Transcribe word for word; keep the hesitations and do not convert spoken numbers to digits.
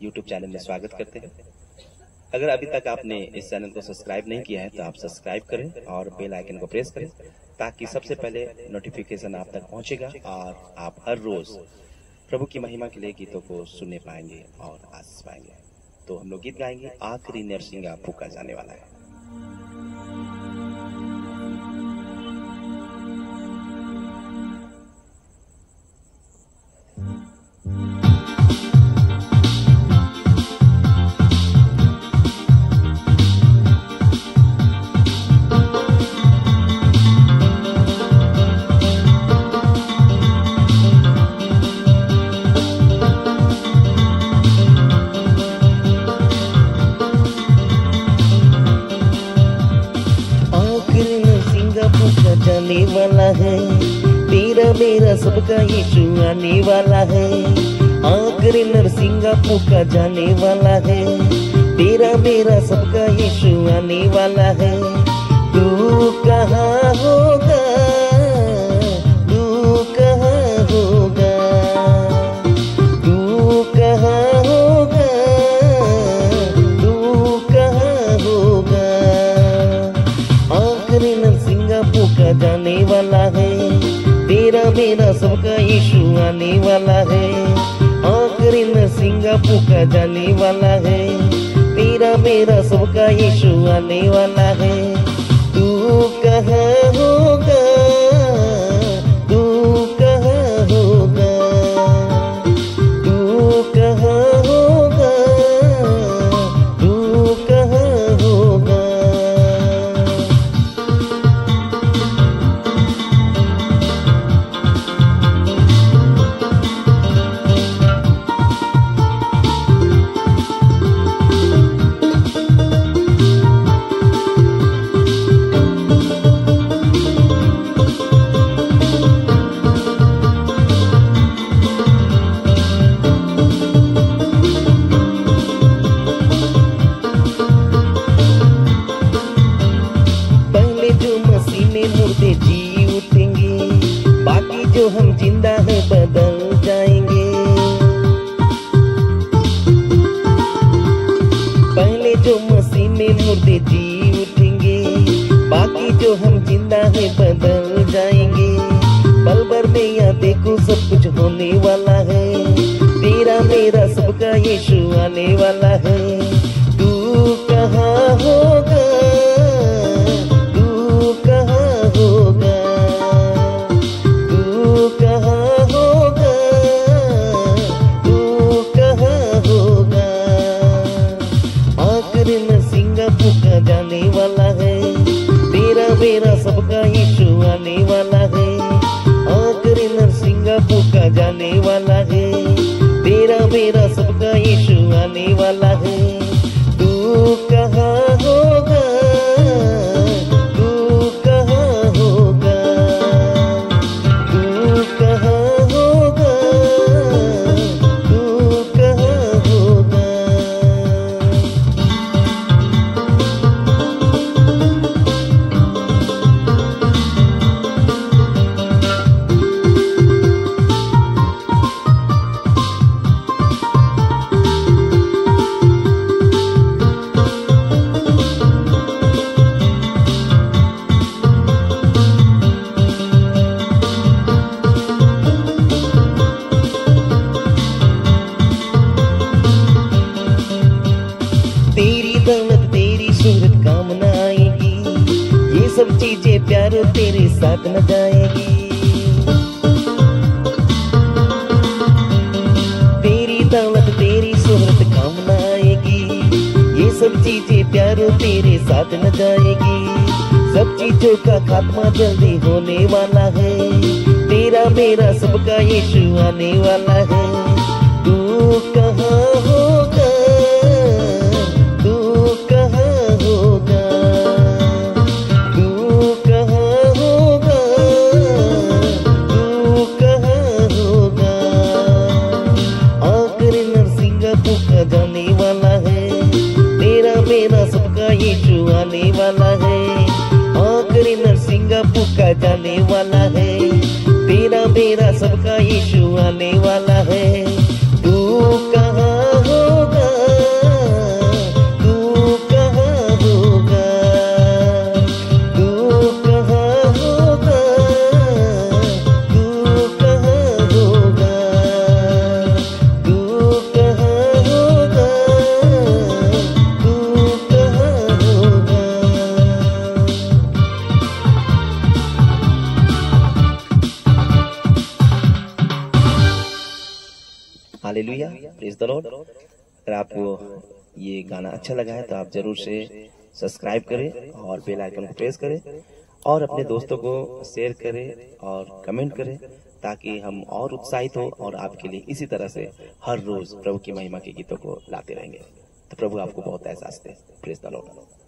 YouTube channel में स्वागत करते हैं। अगर अभी तक आपने इस चैनल को सब्सक्राइब नहीं किया है तो आप सब्सक्राइब करें और बेल आइकन को प्रेस करें ताकि सबसे पहले नोटिफिकेशन आप तक पहुंचेगा और आप हर रोज प्रभु की महिमा के लिए गीतों को सुनने पाएंगे और आशीष पाएंगे। तो हम लोग गीत गाएंगे, आखिरी नरसिंगा फूका जाने वाला है। जाने वाला है तेरा मेरा सबका यीशु आने वाला है। आखिरी नरसिंगा फूका जाने वाला है, तेरा मेरा सबका यीशु आने वाला है। तू कहाँ होगा, तू कहाँ होगा, तू कहाँ होगा, तू कहाँ होगा। आखिरी नरसिंगा फूका जाने वाला है, तेरा मेरा सबका यीशु आने वाला है। आखिरी नरसिंगा फूका जाने वाला है, तेरा मेरा सबका यीशु आने वाला है। तू कहाँ होगा, तू कहाँ होगा, तू कहाँ होगा, तू कहाँ होगा। मुर्दे जी उठेंगे, बाकी जो हम जिंदा है बदल जाएंगे। पहले जो मसीह में मुर्दे जी उठेंगे, बाकी जो हम जिंदा है बदल जाएंगे। पल भर में या देखो सब कुछ होने वाला है, तेरा मेरा सबका यीशु आने वाला है। तू कहाँ होगा, तू कहाँ होगा, तू कहाँ होगा, तू कहाँ होगा। आखिरी नरसिंगा फूका जाने वाला है, तेरा मेरा सबका यीशु आने वाला है। आखिरी नरसिंगा फूका जाने वाला है, तेरा मेरा सबका यीशु आने वाला है। तू कहाँ होगा, तू कहाँ होगा, तू कहाँ होगा, तू कहाँ होगा। तेरी दौलत तेरी शोहरत काम न आएगी, ये सब चीजें प्यारो तेरे साथ न जाएगी। तेरी दौलत तेरी शोहरत काम न आएगी, ये सब चीजें प्यारो तेरे साथ न जाएगी। सब चीजों का खात्मा जल्दी होने वाला है, तेरा मेरा सबका यीशु आने वाला है। तू कहाँ होगा, तू कहाँ होगा, तू कहाँ होगा, तू कहाँ होगा। आखिरी नरसिंगा फूका जाने वाला है, तेरा मेरा सबका यीशु आने वाला है। आखिरी नरसिंगा फूका जाने वाला है, तेरा मेरा सबका यीशु आने वाला है। तू कहाँ होगा, हालेलुया, प्रेज द लॉर्ड। अगर आपको ये गाना अच्छा लगा है तो आप जरूर से सब्सक्राइब करें और बेल आइकन को प्रेस करें और अपने दोस्तों को शेयर करें और कमेंट करें, ताकि हम और उत्साहित हो और आपके लिए इसी तरह से हर रोज प्रभु की महिमा के गीतों को लाते रहेंगे। तो प्रभु आपको बहुत एहसास दे। Praise the Lord.